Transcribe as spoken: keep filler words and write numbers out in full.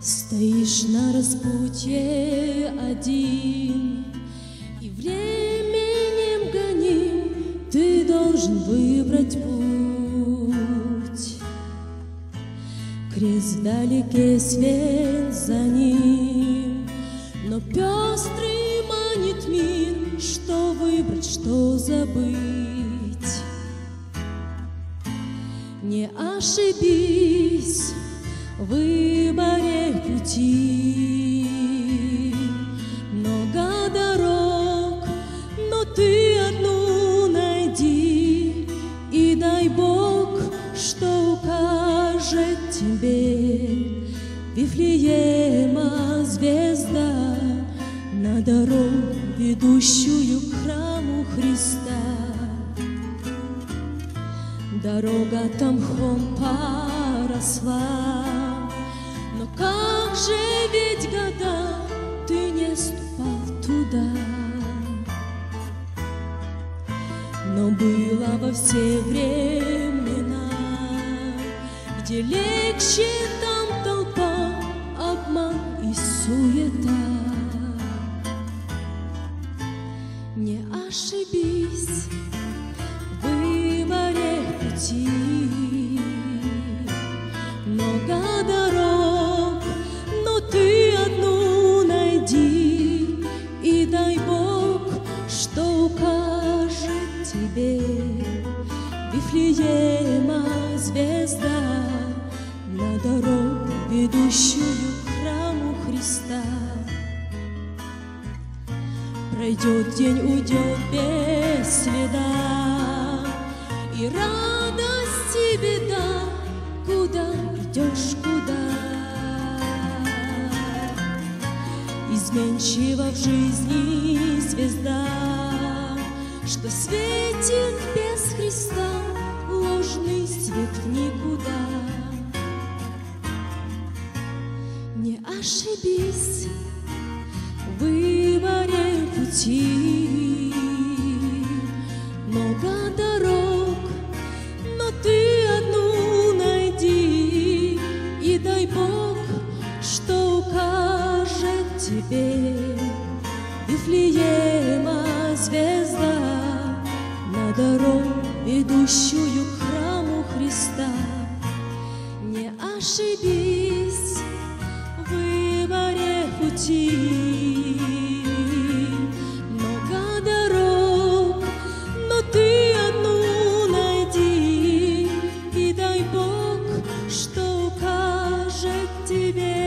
Стоишь на распутье один, и временем гоним, ты должен выбрать путь. Крест вдалеке, свет за ним, но пестрый манит мир, что выбрать, что забыть. Не ошибись в выборе пути. Много дорог, но ты одну найди, и дай Бог, что укажет тебе Вифлеема звезда на дорогу, ведущую к храму Христа. Дорога там мхом поросла, но как же ведь года ты не ступал туда. Но было во все времена, где легче там толпа, обман и суета. Не ошибись в выборе пути. Много дорог, но ты одну найди, и дай Бог, что укажет тебе Вифлеема звезда на дорогу, ведущую к храму Христа. Пройдет день, уйдет без следа, и радость и беда, куда идешь, куда. Изменчива в жизни звезда, что светит без Христа, ложный свет в никуда. Не ошибись в выборе пути. Много дорог, но ты одну найди, и дай Бог, что укажет тебе Вифлеема звезда на дорогу, ведущую к храму Христа. Не ошибись в выборе пути. Много дорог, но ты одну найди, и дай Бог, что укажет тебе